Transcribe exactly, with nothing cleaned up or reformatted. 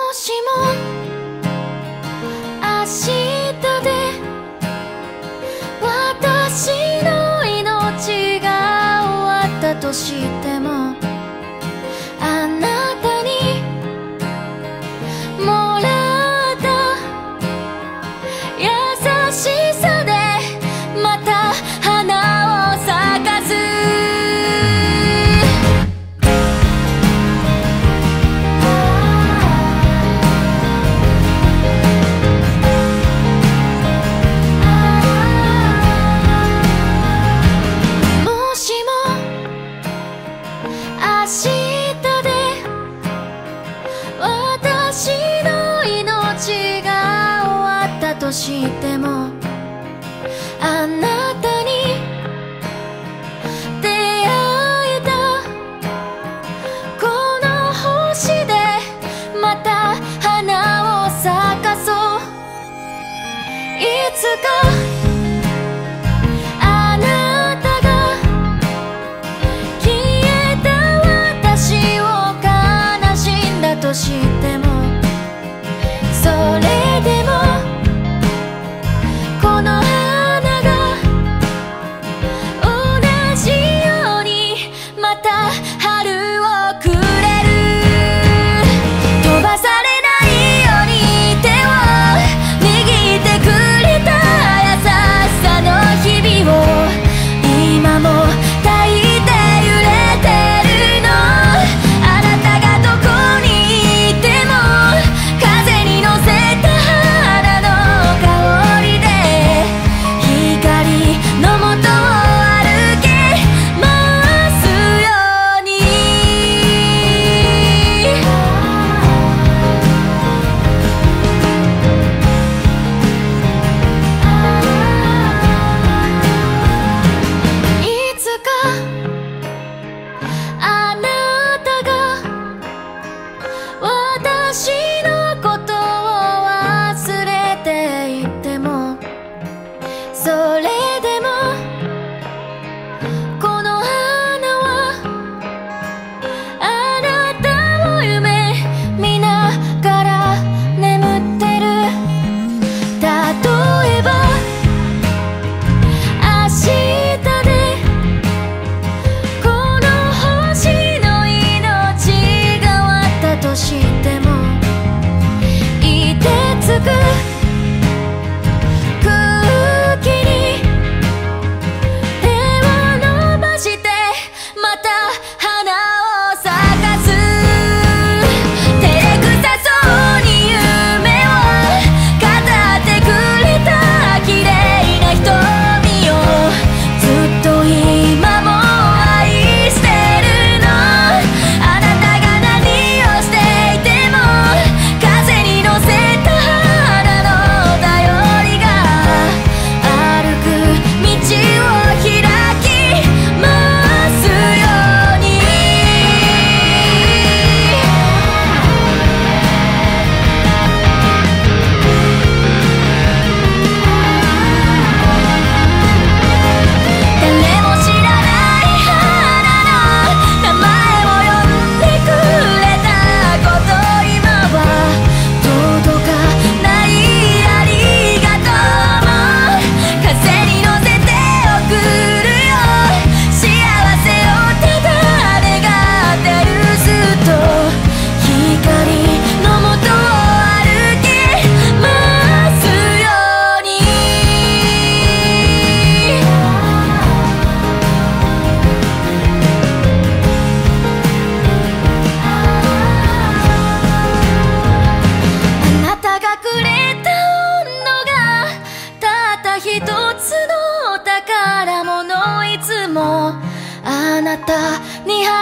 しも明日で私の命が終わったとしても、あなたにもらった優しさでまた花を咲かす。もしも明日で私の命が終わったとしても、あなたに出会えたこの星でまた花を咲かそう。いつかあなたが消えた私を悲しんだとしても、それでもこの花が同じようにまた春をくれる。飛ばされないように手を握ってくれた優しさの日々を今も抱いて揺れてるの。あなたがどこにいても風に乗せた花の香りで光のもとを歩けますように。いつかあなたが私のことを忘れていても、それでもこの花はあなたを夢見ながら眠ってる。例えば明日でこの星の命が終わったとしても、凍てつく空気に手を伸ばしてまた花を咲かす。照れくさそうに夢を語ってくれた綺麗な瞳をずっと今も愛してるの。あなたが何をしていても風に乗せた花の頼りが歩く道を開きますように。誰も知らない花の名前を呼んでくれたこと、今は届かないありがとうも風に乗せて送るよ。幸せをただ願ってる。ずっと光のもとを歩けますように。あなたがくれた温度がたった一つの宝物。いつもあなたに